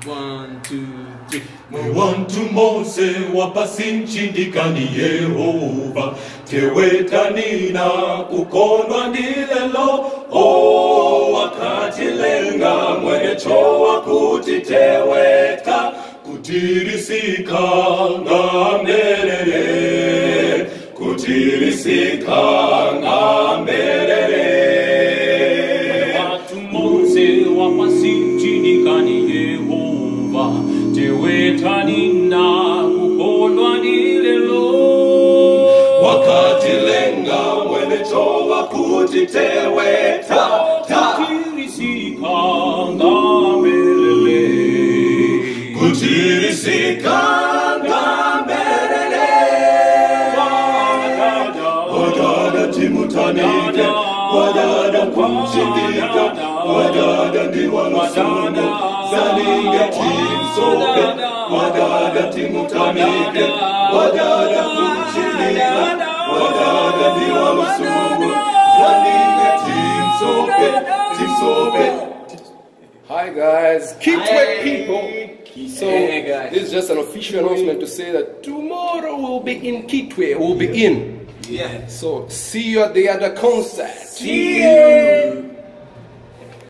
1, 2, 3. Mwantu Mose wapasinchindikani Yehova tewetanina kukonwa ndilelo wakati lenga mwechowa kutiteweta kutirisika ngamelele kutirisika ngamelele Watu Mose wapasinchindikani Yehova tewetanina kukonwa ndilelo wakati lenga mwechowa kutiteweta kutirisika ngamelele kutirisika ngamelele wadada timutanike wadada kumchindika wadada ndiwalusuno zaninge timsobe wadada timutanike wadada kumchindika wadada ndiwalusuno zaninge timsobe timsobe. Hi guys, Kitwe people. So Hey, guys. this is just an official announcement to say that tomorrow we'll be in Kitwe. We'll be in. Yeah. So see you at the other concert. See you.